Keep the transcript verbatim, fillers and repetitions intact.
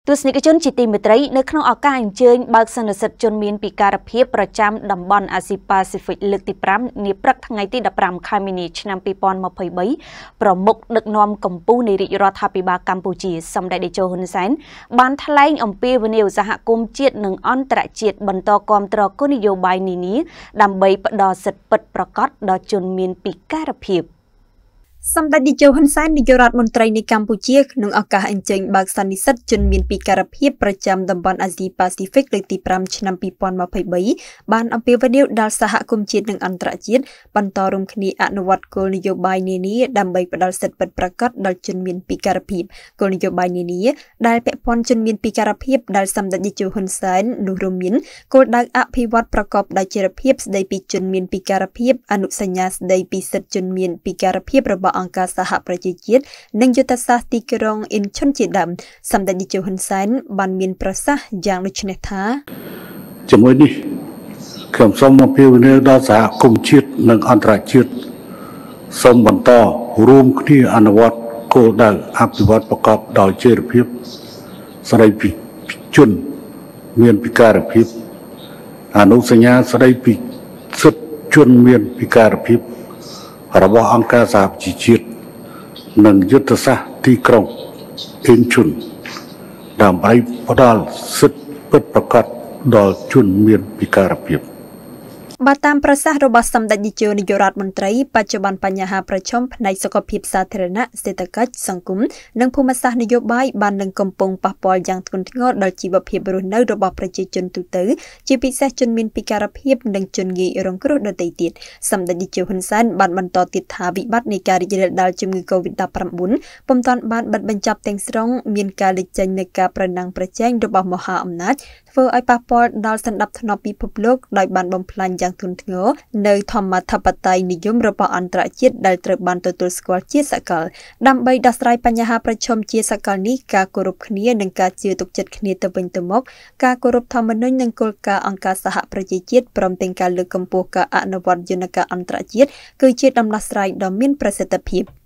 ទស្សនិកជនជាទីមេត្រីនៅក្នុងឱកាសអញ្ជើញបើកសន្និសីទជនមានពិការភាពប្រចាំតំបន់អាស៊ីប៉ាស៊ីហ្វិកលើកទីប្រាំនាព្រឹកថ្ងៃទីដប់ប្រាំខែមីនាឆ្នាំពីរពាន់ម្ភៃបីប្រមុខដឹកនាំកម្ពុជានៃរាជរដ្ឋាភិបាលកម្ពុជាសម្ដេចតេជោហ៊ុនសែនបានថ្លែងអំពីវិនិយោគសហគមន៍ជាតិនិងអន្តរជាតិបន្តគាំទ្រគោលនយោបាយនានាដើម្បីផ្ដល់សិទ្ធិពិតប្រាកដដល់ជនមានពិការភាពសម្ដេចតេជោហ៊ុនសែននាយករដ្ឋមន្ត្រីនៃកម្ពុជាក្នុងឱកាសអញ្ជើញបើកសន្និសីទជនមានពិការភាពប្រចាំតំបន់អាស៊ីប៉ាស៊ីហ្វិកលើកទីប្រាំឆ្នាំពីរពាន់ម្ភៃបីបានអំពាវនាវដល់សហគមន៍ជាតិនិងអន្តរជាតិបន្តរួមគ្នាអនុវត្តគោលនយោបាយនានាដើម្បីផ្ដល់សិទ្ធិពិតប្រាកដដល់ជនមានពិការភាពគោលនយោបាយនានាដែលពាក់ព័ន្ធជនមានពិការភាពដែលសម្ដេចតេជោហ៊ុនសែននោះរួមមានគោលដៅអភិវឌ្ឍប្រកបដោយចីរភាពស្ដីពីជនមានពិការភាពអនុសញ្ញាស្ដីពីសិទ្ធិជនមានពិការភាពរបស់អង្គការសហប្រជាជាតិនិងយុទ្ធសាស្ត្រទីក្រុងអ៊ីនឈុនជាដើមសម្ដេចតេជោហ៊ុនសែនបានមានប្រសាសន៍យ៉ាងដូចនេះថាជាមួយនេះខ្ញុំសូមអំពាវនាវដល់សហគមន៍ជាតិនិងអន្តរជាតិសូមបន្តរួមគ្នាអនុវត្តគោលដៅអភិវឌ្ឍប្រកបដោយចីរភាពស្ដីពីជនមានពិការភាពអនុសញ្ញាស្ដីពីសិទ្ធិជនមានពិការភាពរបស់អង្គការសហប្រជាជាតិនិងយុទ្ធសាស្ត្រទីក្រុងអ៊ីនឈុនដើម្បីផ្ដល់សិទ្ធិពិតប្រាកដដល់ជនមានពិការភាពបើតាមប្រសាសន៍របស់សម្ដេចតេជោនាយករដ្ឋមន្ត្រីបច្ចុប្បន្នបញ្ហាប្រឈមផ្នែកសុខភាពសាធារណៈសេដ្ឋកិច្ចសង្គមនិងភូមិសាស្ត្រនយោបាយបាននឹងកំពុងប៉ះពាល់យ៉ាងធ្ងន់ធ្ងរដល់ជីវភាពរស់នៅរបស់ប្រជាជនទូទៅជាពិសេសជនមានពិការភាពនិងជនងាយរងគ្រោះដទៃទៀតសម្ដេចតេជោហ៊ុនសែនបានបន្តទៀតថាវិបត្តិនៃការរីករាលដាលជំងឺ កូវីដ ដប់ប្រាំបួន ពុំទាន់បានបិទបញ្ចប់ទាំងស្រុងមានការលេចចេញនៃការប្រណាំងប្រជែងរបស់មហាអំណាចធ្វើឲ្យប៉ះពាល់ដល់សន្តិភាពពិភពលោកដោយបានបំផ្លាញយ៉ាងធ្ងន់ធ្ងរនៅធម្មធិបតេយ្យនិយមរបស់អន្តរជាតិដែលត្រូវបានទទួលស្គាល់ជាសកលដើម្បីដោះស្រាយបញ្ហាប្រឈមជាសកលនេះការគោរពគ្នានិងការជឿទុកចិត្តគ្នាទៅវិញទៅមកការគោរពធម្មនុញ្ញនិងគោលការណ៍អង្គការសហប្រជាជាតិព្រមទាំងការលើកកម្ពស់ការអនុវត្តយន្តការអន្តរជាតិគឺជាដំណោះស្រាយដ៏មានប្រសិទ្ធភាព